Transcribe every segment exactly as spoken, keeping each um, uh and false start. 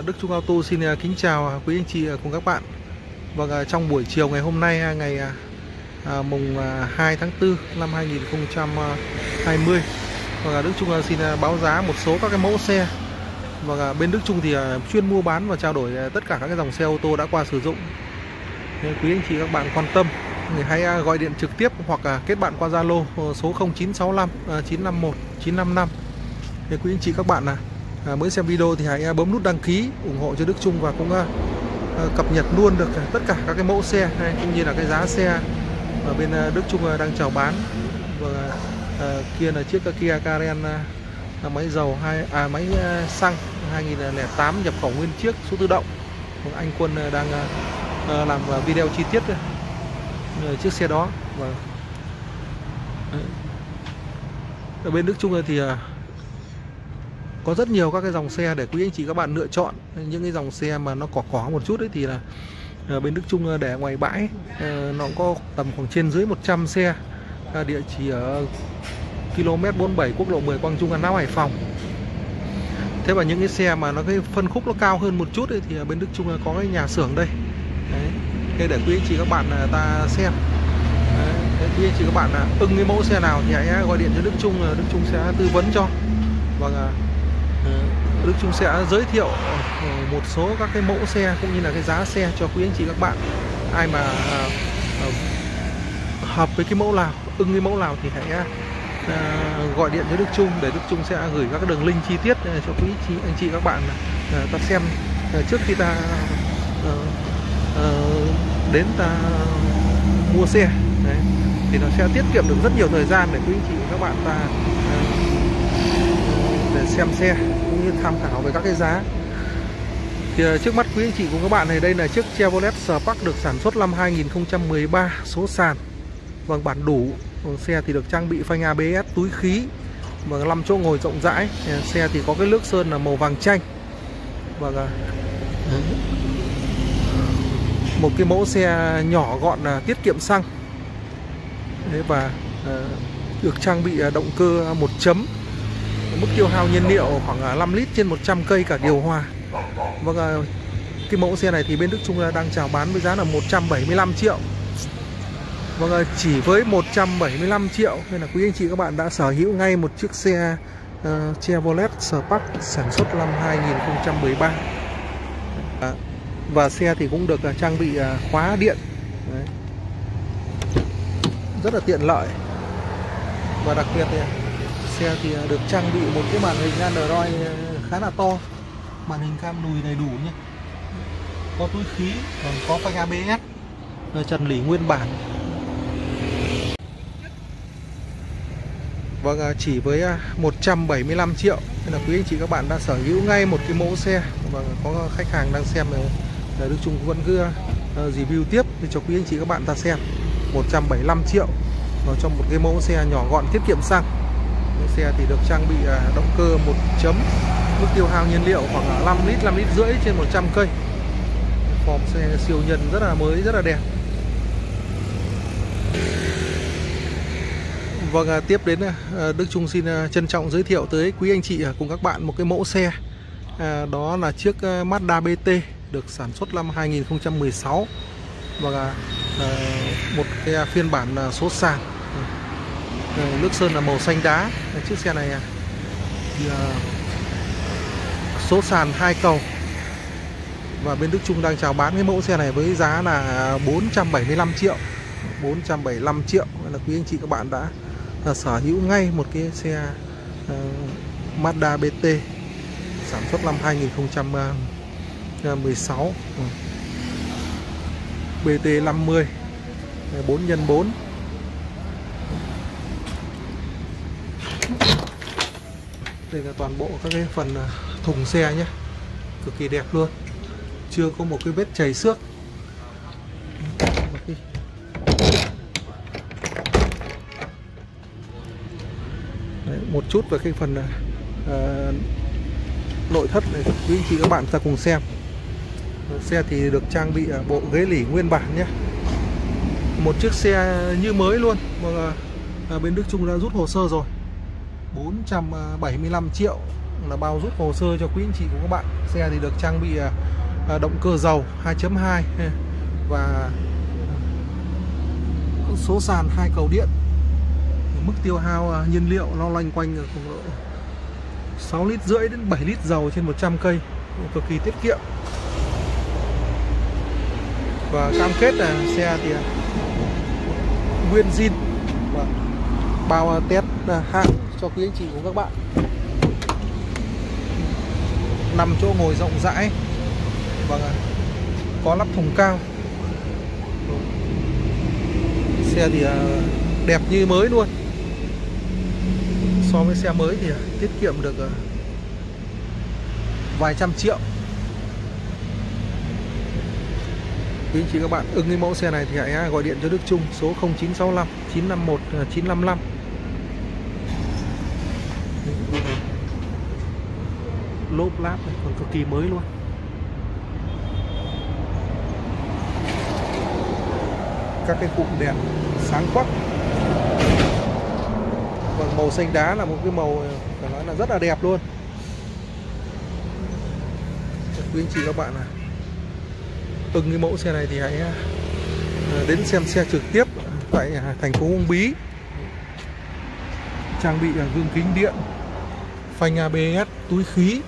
Đức Trung Auto xin kính chào quý anh chị cùng các bạn. Vâng, trong buổi chiều ngày hôm nay, ngày à, mùng hai tháng tư năm hai nghìn không trăm hai mươi, vâng, Đức Trung xin báo giá một số các cái mẫu xe. Vâng, bên Đức Trung thì chuyên mua bán và trao đổi tất cả các cái dòng xe ô tô đã qua sử dụng. Nên quý anh chị các bạn quan tâm thì hãy gọi điện trực tiếp hoặc kết bạn qua Zalo số không chín sáu lăm chín năm một chín năm năm. Thì quý anh chị các bạn là À, mới xem video thì hãy bấm nút đăng ký ủng hộ cho Đức Trung và cũng uh, cập nhật luôn được tất cả các cái mẫu xe này, cũng như là cái giá xe ở bên uh, Đức Trung uh, đang chào bán. Và uh, kia là chiếc Kia Carens uh, máy dầu hai à máy uh, xăng hai nghìn không trăm lẻ tám nhập khẩu nguyên chiếc số tự động. Anh Quân uh, đang uh, làm uh, video chi tiết uh, chiếc xe đó. Và ở bên Đức Trung thì uh, có rất nhiều các cái dòng xe để quý anh chị các bạn lựa chọn. Những cái dòng xe mà nó cỏ cỏ một chút ấy thì là ở bên Đức Trung để ngoài bãi, nó cũng có tầm khoảng trên dưới một trăm xe. Địa chỉ ở ki lô mét bốn mươi bảy quốc lộ mười Quang Trung, An Lão, Hải Phòng. Thế và những cái xe mà nó cái phân khúc nó cao hơn một chút ấy, thì ở bên Đức Trung có cái nhà xưởng đây. Đấy. Thế để quý anh chị các bạn ta xem. Đấy. Quý anh chị các bạn ưng cái mẫu xe nào thì hãy gọi điện cho Đức Trung, Đức Trung sẽ tư vấn cho. Và Đức Trung sẽ giới thiệu một số các cái mẫu xe cũng như là cái giá xe cho quý anh chị các bạn. Ai mà uh, uh, hợp với cái mẫu nào, ưng cái mẫu nào thì hãy uh, gọi điện cho Đức Trung để Đức Trung sẽ gửi các cái đường link chi tiết cho quý chị, anh chị các bạn uh, ta xem uh, trước khi ta uh, uh, đến ta mua xe. Đấy. Thì nó sẽ tiết kiệm được rất nhiều thời gian để quý anh chị các bạn ta uh, để xem xe cũng như tham khảo về các cái giá. Thì trước mắt quý anh chị cùng các bạn này, đây là chiếc Chevrolet Spark được sản xuất năm hai nghìn không trăm mười ba, số sàn. Vâng, bản đủ. Xe thì được trang bị phanh a bê ét, túi khí và năm chỗ ngồi rộng rãi. Xe thì có cái lướt sơn là màu vàng chanh. Và một cái mẫu xe nhỏ gọn là tiết kiệm xăng. Đấy, và được trang bị động cơ một chấm. Mức tiêu hao nhiên liệu khoảng năm lít trên một trăm cây cả điều hòa. Vâng, cái mẫu xe này thì bên Đức Trung đang chào bán với giá là một trăm bảy mươi lăm triệu. Vâng, chỉ với một trăm bảy mươi lăm triệu nên là quý anh chị các bạn đã sở hữu ngay một chiếc xe uh, Chevrolet Spark sản xuất năm hai nghìn không trăm mười ba. À, và xe thì cũng được uh, trang bị uh, khóa điện. Đấy. Rất là tiện lợi. Và đặc biệt thì xe thì được trang bị một cái màn hình Android khá là to, màn hình cam đùi đầy đủ nhé, có túi khí, còn có phanh a bê ét, trần lỉ nguyên bản. Vâng, chỉ với một trăm bảy mươi lăm triệu nên là quý anh chị các bạn đã sở hữu ngay một cái mẫu xe. Và có khách hàng đang xem là Đức Trung vẫn cứ review tiếp để cho quý anh chị các bạn ta xem. Một trăm bảy mươi lăm triệu vào trong một cái mẫu xe nhỏ gọn tiết kiệm xăng. Xe thì được trang bị động cơ một chấm, mức tiêu hao nhiên liệu khoảng năm lít, năm lít rưỡi trên một trăm cây. Form xe siêu nhân rất là mới, rất là đẹp. Vâng, tiếp đến Đức Trung xin trân trọng giới thiệu tới quý anh chị cùng các bạn một cái mẫu xe. Đó là chiếc Mazda bê tê được sản xuất năm hai nghìn không trăm mười sáu. Và một cái phiên bản số sàn. Nước sơn là màu xanh đá. Chiếc xe này thì, uh, số sàn hai cầu. Và bên Đức Trung đang chào bán cái mẫu xe này với giá là bốn trăm bảy mươi lăm triệu. bốn trăm bảy mươi lăm triệu là quý anh chị các bạn đã uh, sở hữu ngay một cái xe uh, Mazda bê tê sản xuất năm hai nghìn không trăm mười sáu. ừ. bê tê năm mươi bốn nhân bốn. Đây là toàn bộ các cái phần thùng xe nhé, cực kỳ đẹp luôn, chưa có một cái vết chảy xước. Đấy, một chút về cái phần uh, nội thất này quý anh chị các bạn ta cùng xem. Xe thì được trang bị bộ ghế lỉ nguyên bản nhé, một chiếc xe như mới luôn. Và bên Đức Trung đã rút hồ sơ rồi. bốn trăm bảy mươi lăm triệu là bao rút hồ sơ cho quý anh chị của các bạn. Xe thì được trang bị động cơ dầu hai chấm hai và số sàn hai cầu điện. Mức tiêu hao nhiên liệu nó loanh quanh sáu lít rưỡi đến bảy lít dầu trên một trăm cây, cực kỳ tiết kiệm. Và cam kết là xe thì nguyên zin và bao test hãng cho quý anh chị của các bạn. Năm chỗ ngồi rộng rãi và có lắp thùng cao. Xe thì đẹp như mới luôn. So với xe mới thì tiết kiệm được vài trăm triệu. Quý anh chị các bạn ưng cái mẫu xe này thì hãy gọi điện cho Đức Trung số không chín sáu lăm chín năm một chín năm lăm. Lốp láp này còn cực kỳ mới luôn. Các cái cụm đèn sáng quắc. Và màu xanh đá là một cái màu phải nói là rất là đẹp luôn. Quý anh chị các bạn à, ưng cái mẫu xe này thì hãy đến xem xe trực tiếp tại thành phố Uông Bí. Trang bị gương kính điện, phanh a bê ét, túi khí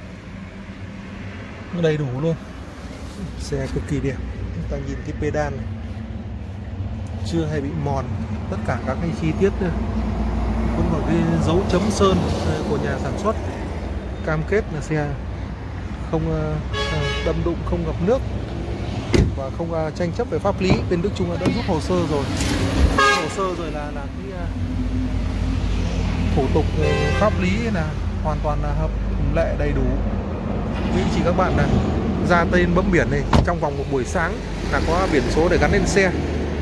đầy đủ luôn. Xe cực kỳ đẹp. Chúng ta nhìn cái pedal này chưa hề bị mòn, tất cả các cái chi tiết nữa cũng có cái dấu chấm sơn của nhà sản xuất. Cam kết là xe không đâm đụng, không ngập nước và không tranh chấp về pháp lý. Bên Đức Trung đã rút hồ sơ rồi. Hồ sơ rồi là là cái thủ tục pháp lý là hoàn toàn là hợp lệ đầy đủ. Quý anh chị các bạn là ra tên bấm biển này trong vòng một buổi sáng là có biển số để gắn lên xe.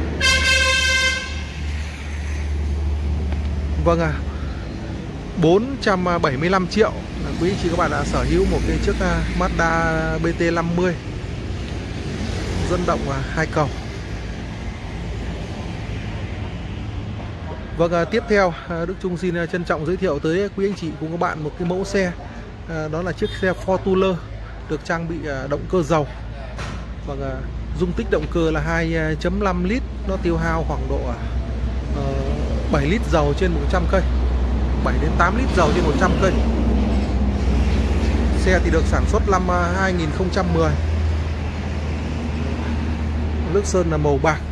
Vâng à, bốn trăm bảy mươi lăm triệu là quý anh chị các bạn đã sở hữu một cái chiếc Mazda B T năm mươi dẫn động hai cầu. Vâng, tiếp theo Đức Trung xin trân trọng giới thiệu tới quý anh chị cùng các bạn một cái mẫu xe. Đó là chiếc xe Fortuner được trang bị động cơ dầu. Vâng, dung tích động cơ là hai chấm năm lít, nó tiêu hao khoảng độ bảy lít dầu trên một trăm cây, bảy đến tám lít dầu trên một trăm cây. Xe thì được sản xuất năm hai nghìn không trăm mười. Nước sơn là màu bạc.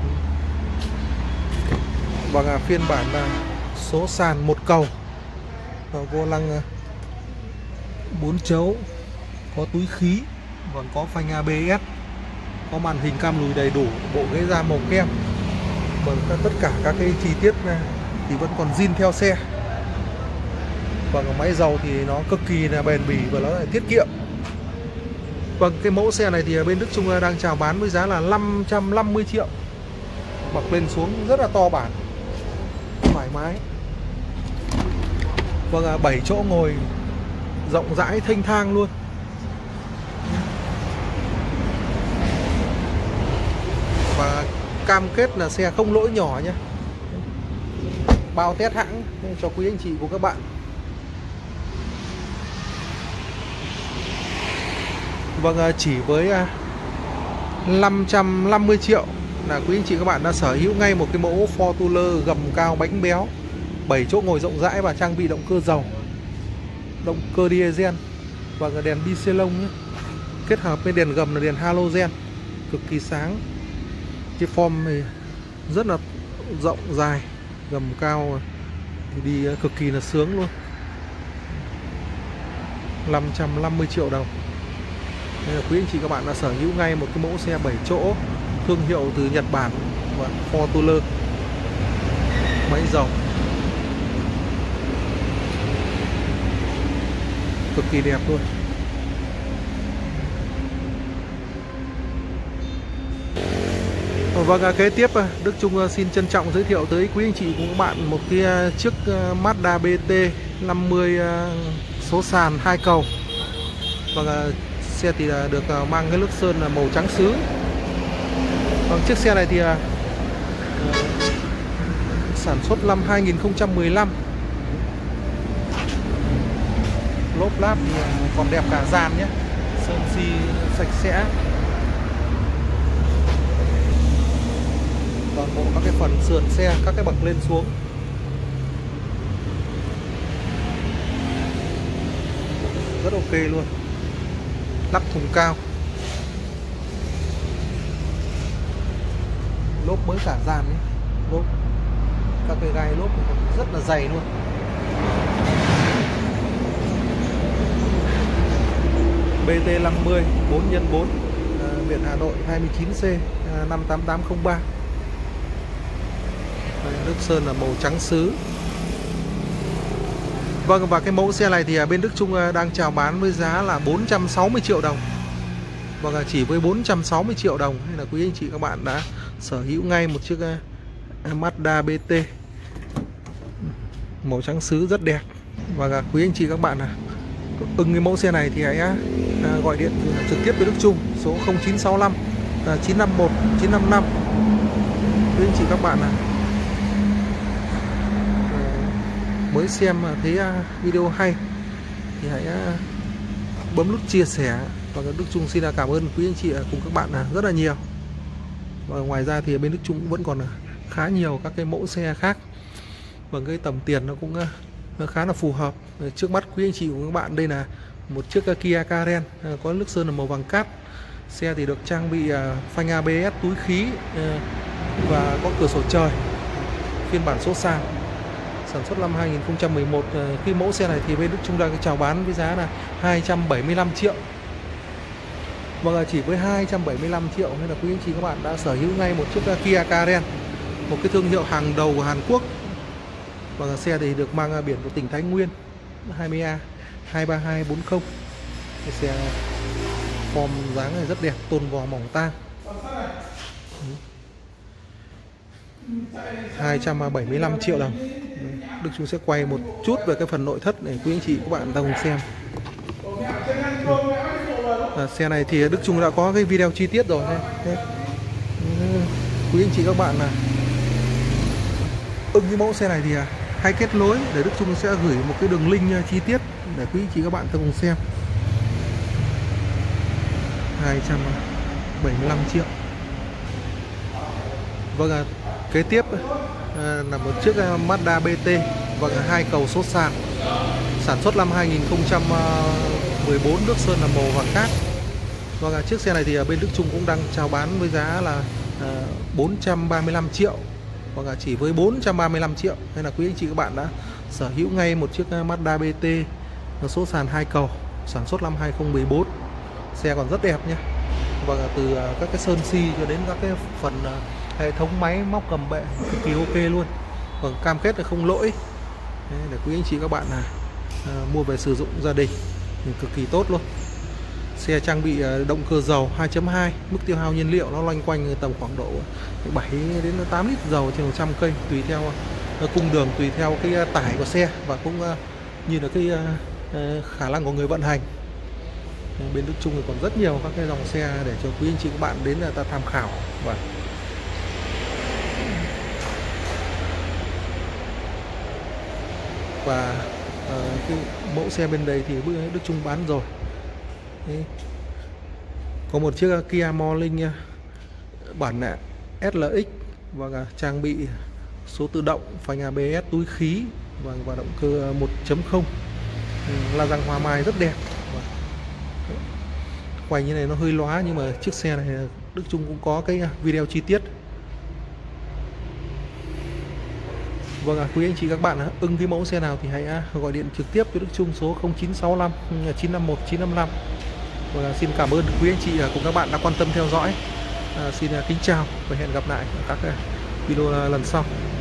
Và phiên bản là số sàn một cầu, vô lăng bốn chấu, có túi khí, còn có phanh a bê ét, có màn hình cam lùi đầy đủ, bộ ghế da màu kem. Và tất cả các cái chi tiết thì vẫn còn zin theo xe. Và máy dầu thì nó cực kỳ là bền bỉ và nó lại tiết kiệm. Vâng, cái mẫu xe này thì bên Đức Trung đang chào bán với giá là năm trăm năm mươi triệu. Mặc lên xuống rất là to bản, thoải mái. Vâng, bảy chỗ ngồi rộng rãi thênh thang luôn. Và cam kết là xe không lỗi nhỏ nhé. Bao test hãng cho quý anh chị của các bạn. Vâng, chỉ với năm trăm năm mươi triệu là quý anh chị các bạn đã sở hữu ngay một cái mẫu Fortuner gầm cao bánh béo, bảy chỗ ngồi rộng rãi và trang bị động cơ dầu, động cơ diesel và đèn bi xê lông nhé. Kết hợp với đèn gầm là đèn halogen cực kỳ sáng. Cái form này rất là rộng dài, gầm cao thì đi cực kỳ là sướng luôn. Năm trăm năm mươi triệu đồng. Nên là quý anh chị các bạn đã sở hữu ngay một cái mẫu xe bảy chỗ thương hiệu từ Nhật Bản và Fortuner, máy dầu cực kỳ đẹp luôn. Vâng, kế tiếp Đức Trung xin trân trọng giới thiệu tới quý anh chị của các bạn một cái chiếc Mazda B T năm mươi số sàn hai cầu. Vâng, xe thì được mang cái lớp sơn là màu trắng sứ. Vâng, chiếc xe này thì uh, sản xuất năm hai nghìn không trăm mười lăm. Lốp láp thì còn đẹp cả dàn nhé, sơn xi sạch sẽ. Toàn bộ các cái phần sườn xe, các cái bậc lên xuống rất ok luôn. Lắp thùng cao, lốp mới cả dàn ấy. Lốp, các cái gai lốp rất là dày luôn. bê tê năm mươi bốn nhân bốn, à, biển Hà Nội hai mươi chín C à, năm tám tám không ba. Đây, nước sơn là màu trắng sứ. Vâng, và cái mẫu xe này thì bên Đức Trung đang chào bán với giá là bốn trăm sáu mươi triệu đồng. Vâng, chỉ với bốn trăm sáu mươi triệu đồng hay là quý anh chị các bạn đã sở hữu ngay một chiếc Mazda bê tê màu trắng sứ rất đẹp. Và quý anh chị các bạn à, ưng cái mẫu xe này thì hãy à, gọi điện trực tiếp với Đức Trung số không chín sáu lăm chín năm một chín năm năm. Quý anh chị các bạn à, mới xem mà thấy video hay thì hãy bấm nút chia sẻ. Và Đức Trung xin cảm ơn quý anh chị cùng các bạn rất là nhiều. Và ngoài ra thì bên Đức Trung cũng vẫn còn khá nhiều các cái mẫu xe khác và cái tầm tiền nó cũng nó khá là phù hợp. Trước mắt quý anh chị của các bạn đây là một chiếc Kia Carens có nước sơn là màu vàng cát. Xe thì được trang bị phanh a bê ét, túi khí và có cửa sổ trời, phiên bản số sàn, sản xuất năm hai nghìn không trăm mười một. Cái mẫu xe này thì bên Đức Trung đang chào bán với giá là hai trăm bảy mươi lăm triệu. Vâng, chỉ với hai trăm bảy mươi lăm triệu nên là quý anh chị các bạn đã sở hữu ngay một chiếc Kia Carens, một cái thương hiệu hàng đầu của Hàn Quốc. Và xe thì được mang biển của tỉnh Thái Nguyên, hai mươi A hai ba hai bốn không. Cái xe form dáng này rất đẹp, tôn vò mỏng tang. hai trăm bảy mươi lăm triệu đồng. Đức Trung sẽ quay một chút về cái phần nội thất để quý anh chị các bạn cùng xem. À, xe này thì Đức Trung đã có cái video chi tiết rồi. Đấy. Quý anh chị các bạn là ưng cái mẫu xe này thì hãy kết nối để Đức Trung sẽ gửi một cái đường link chi tiết để quý anh chị các bạn cùng xem. hai trăm bảy mươi lăm triệu. Vâng, à, kế tiếp à, là một chiếc Mazda bê tê và hai cầu số sàn, sản xuất năm hai nghìn không trăm mười bốn, nước sơn là màu vàng cát. Vâng, à, chiếc xe này thì bên Đức Trung cũng đang chào bán với giá là à, bốn trăm ba mươi lăm triệu. Vâng, à, chỉ với bốn trăm ba mươi lăm triệu nên là quý anh chị các bạn đã sở hữu ngay một chiếc Mazda bê tê số sàn hai cầu, sản xuất năm hai nghìn không trăm mười bốn. Xe còn rất đẹp nhé. Vâng, à, từ à, các cái sơn xi cho đến các cái phần à, hệ thống máy móc cầm bệ cực kỳ ok luôn. Vâng, cam kết là không lỗi. Đấy, để quý anh chị các bạn là à, mua về sử dụng gia đình thì cực kỳ tốt luôn. Xe trang bị động cơ dầu hai chấm hai, mức tiêu hao nhiên liệu nó loanh quanh tầm khoảng độ bảy đến tám lít dầu trên một trăm cây, tùy theo cung đường, tùy theo cái tải của xe và cũng như là cái khả năng của người vận hành. Bên Đức Trung thì còn rất nhiều các cái dòng xe để cho quý anh chị các bạn đến là ta tham khảo. Và và uh, cái mẫu xe bên đây thì Đức Trung bán rồi. Đấy. Có một chiếc Kia Morning bản ét lờ ích và trang bị số tự động, phanh a bê ét, túi khí và, và động cơ một chấm không, la răng hoa mai rất đẹp. Quay như này nó hơi lóa nhưng mà chiếc xe này Đức Trung cũng có cái video chi tiết. Vâng, à, quý anh chị các bạn ưng cái mẫu xe nào thì hãy gọi điện trực tiếp với Đức Trung số không chín sáu lăm chín năm một chín năm năm. Và xin cảm ơn quý anh chị cùng các bạn đã quan tâm theo dõi. À, xin kính chào và hẹn gặp lại ở các video lần sau.